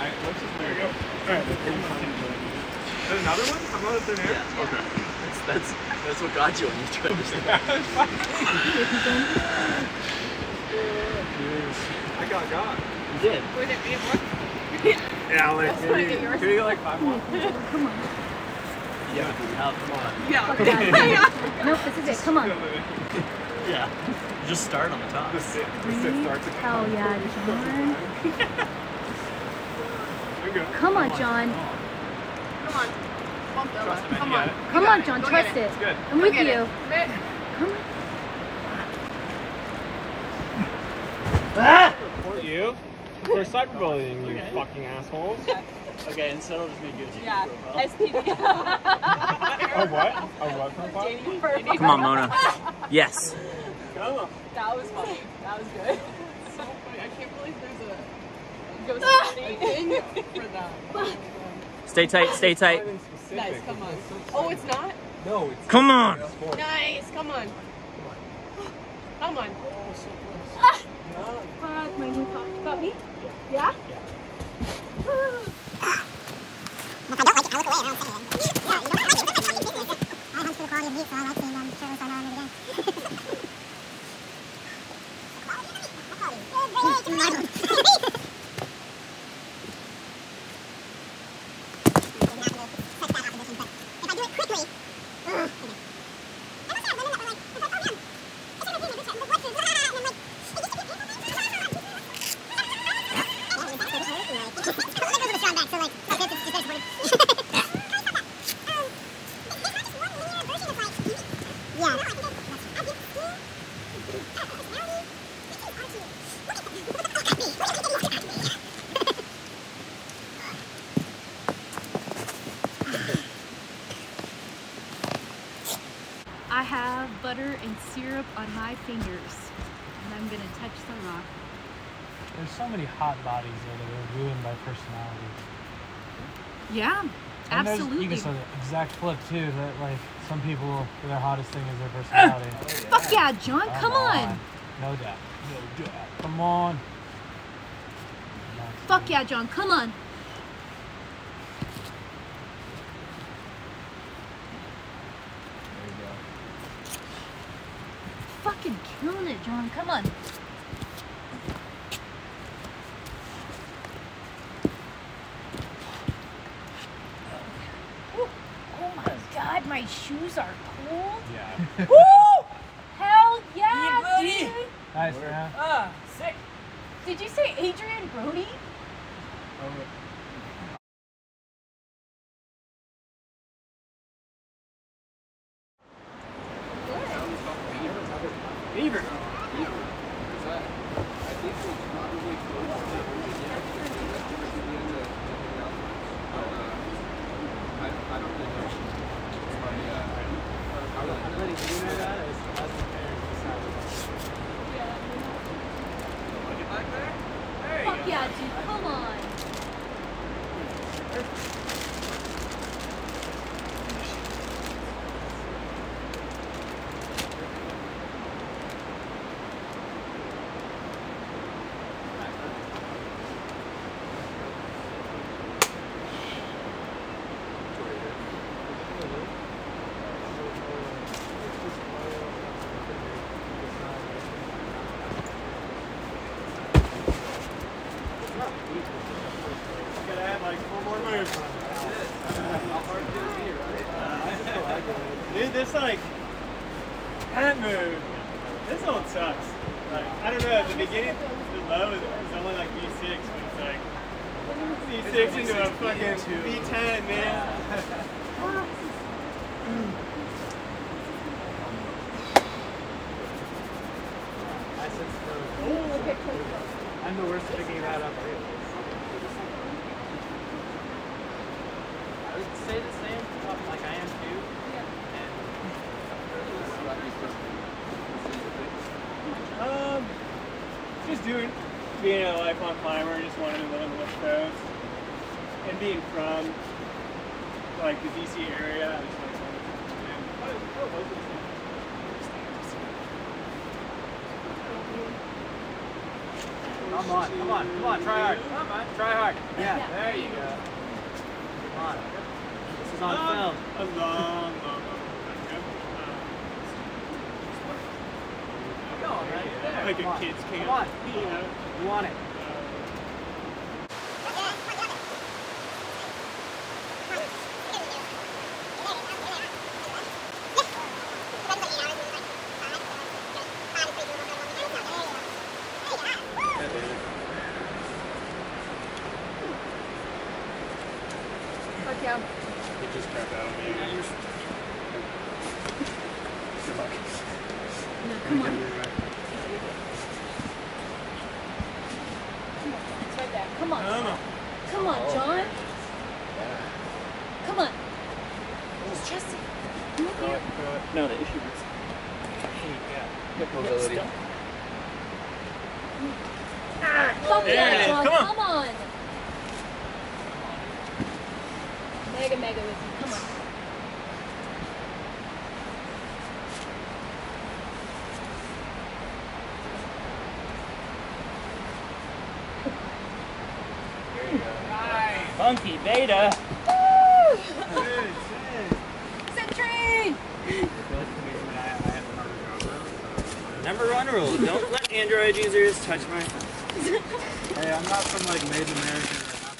Alright, let's just there you go. Alright, there's another one? I'm not in there? Yeah. Okay. That's what got you when you tried to start. I got. You did. Was it me more? Yeah, like, Can we get like 5 more? Come on. Yeah. Come on. Yeah. Nope, this is it. Come on. Yeah. Just start on the top. The sit starts at Hell yeah, John. There you go. Come on, John. Come on. Bump that Trust one. him, Come you on. got it. Come on, John. Go Trust get it. It's good. I'm with Get you. it. Come on. Report you for cyberbullying, you fucking assholes. Okay, and so just gonna give you Yeah. profile. SPD. Oh, what? Oh, what profile? Come on, Mona. Yes. Come on. That was funny. That was good. So funny. I can't believe there's a ghost thing for that. Stay tight. Stay tight. Nice. Come on. Oh, it's not? No, it's Come on. Nice. Come on. Come on. Fuck, my new pop. Got me? Yeah? If I don't like it, I look away and I don't say anything. Yeah, you don't have to. I hunt for the quality of meat, so I like seeing them shows on every day. Quality of the meat? If I do it quickly, I must have women that were like, it's like, oh yeah, it's like a dinner, but what's this? And I'm like, it used to be a painful thing. So like, I guess it's just disappointing. Yeah. I have butter and syrup on my fingers. And I'm gonna touch the rock. There's so many hot bodies that are ruined by personality. Yeah, And absolutely. you can say the exact flip too, that like some people, their hottest thing is their personality. Fuck yeah, John, come on. No doubt. No doubt. Come on. Fuck yeah, John, come on. Fucking killing it, John, come on. Oh my god, my shoes are cold. Yeah. Woo! Hell yeah, dude! Nice, man. Sick. Did you say Adrian Brody? Beaver. Fuck yeah, dude, come on. Gotta add like 4 more moves. Dude, this like that move. This one sucks. Like I don't know. At the beginning, the low is only like V6, but it's like V6 into a fucking V10, man. I'm the worst at picking that up. I would say the same, like I am too. Just being a lifelong climber, just wanted to live on the West Coast, and being from like the DC area, I just like what was this? Come on, try hard. Come on, try hard. Yeah, there you go. Come on. This is on film. A long. Go on, right there. Like a kid's camp. Come on. You know, you want it. Fuck yeah. It just crapped out on me. Good luck. No, come on. It's right there. Come on. Come on, John. Come on. Just trust it. Come up here. No, the issue is Hip mobility. Fuck There yeah, it is. John. Come on. Come on. Mega with you. Come on. Funky Beta. Century! Number one rule: don't let Android users touch my phone. Hey, I'm not from like Made in America.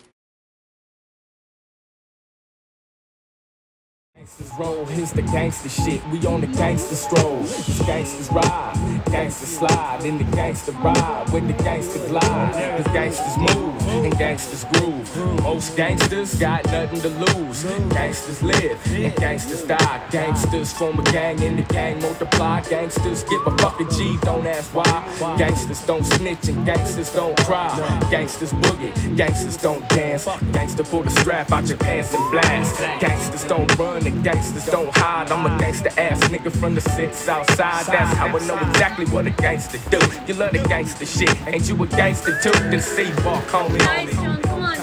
Gangsters roll, here's the gangster shit. We on the gangster stroll. These gangsters ride, gangsters slide, in the gangster ride, when the gangster glide. Cause gangsters move and gangsters groove. Most gangsters got nothing to lose. Gangsters live and gangsters die. Gangsters form a gang and the gang multiply. Gangsters give a fucking G, don't ask why. Gangsters don't snitch and gangsters don't cry. Gangsters boogie, gangsters don't dance. Gangster pull the strap out your pants and blast. Gangsters don't run and gangsters don't hide. I'm a gangster ass nigga from the six outside. That's how I know exactly what a gangster do. You love the gangster shit, ain't you a gangster too? Then C-walk, homie. Nice, John. Come on.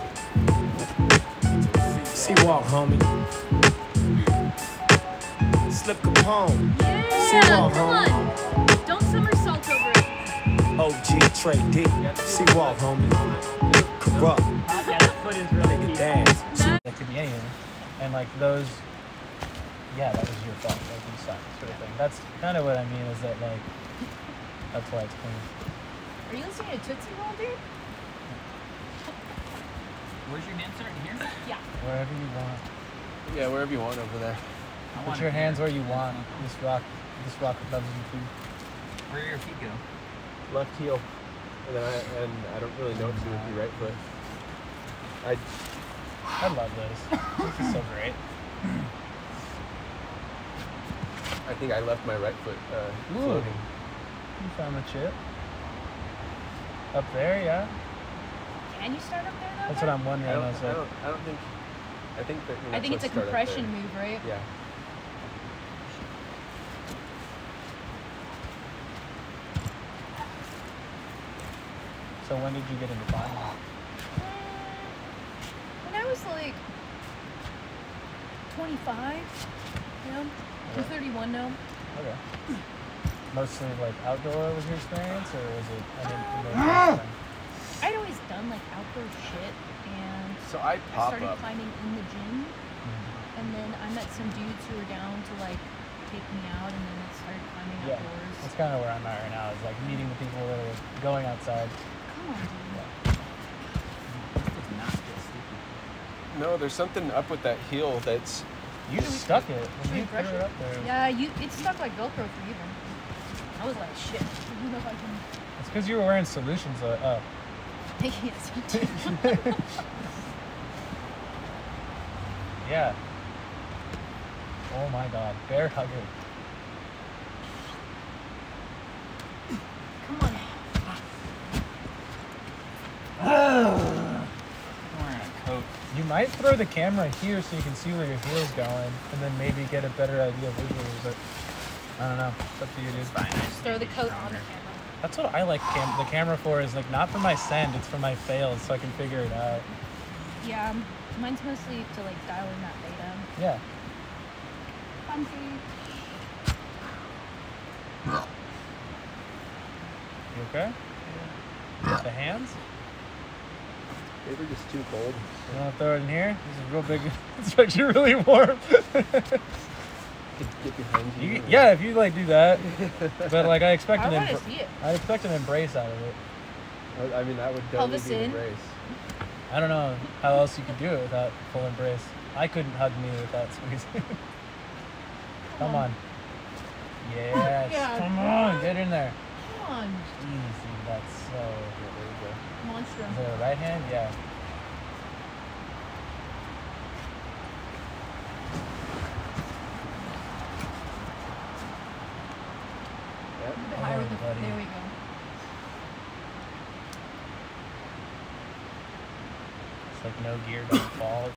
C-walk, homie. Slip Capone. Yeah, C-walk, come homie. on. Don't somersault over it. OG Trey D. C-walk, homie. Corrupt. Yeah, the foot is really Nigga dance. That could be anything. And like those, yeah, that was your fault. Like you suck, sort of thing. That's kind of what I mean is that like, that's why it's clean. Are you listening to Tootsie Roll, dude? Where's your hand starting here? Yeah. Wherever you want. Yeah, wherever you want over there. Put your hands where you want. This rock loves you too. Where do your feet go? Left heel. And then I don't really know what to do with your right foot. I love this. This is so great. I think I left my right foot floating. You found the chip. Up there, yeah. Can you start up there, though? That's what I'm wondering. I I was like, think. I think that. I think it's a compression move, right? Yeah. so when did you get into climbing? When I was like 25, you know? I'm 31 now. Okay. Mostly like outdoor was your experience, or was it? I'd always done like outdoor shit, and So I I pop started up. climbing in the gym, and then I met some dudes who were down to like take me out, and then I started climbing Yeah, outdoors. that's kind of where I'm at right now. Is like meeting the people that are going outside. Come on, dude. It's not just sticky. No, there's something up with that heel that's. You just stuck it when Should we you put brush it it? up there. Yeah, it's stuck like Velcro for you then. I was like, shit. I don't know if I can. It's because you were wearing solutions. Yes, you do. Yeah. Oh my God, bear hugger. Come on. I'm wearing a coat. You might throw the camera here so you can see where your heel's going, and then maybe get a better idea visually. But I don't know. It's up to you, dude. Fine. Just throw the coat on the camera. That's what I like the camera for. Is like not for my send, it's for my fails, so I can figure it out. Yeah, mine's mostly to like dial in that beta. Yeah. Funky. You okay? With the hands? They were just too cold. You want to throw it in here? This is real big. It's actually really warm. Get behind you. Yeah, if you like do that. But like I expect I an want to see it. I expect an embrace out of it. I mean, that would definitely Pelvis be an in. embrace. I don't know how else you could do it without full embrace. I couldn't hug me without squeezing. Come on. Yes. Yeah. Come on. Get in there. Come on, Easy. That's so. Yeah, there you go. monster. Is it a right hand? Yeah. Yep. A bit higher with the, buddy. there we go. It's like no gear, don't fall.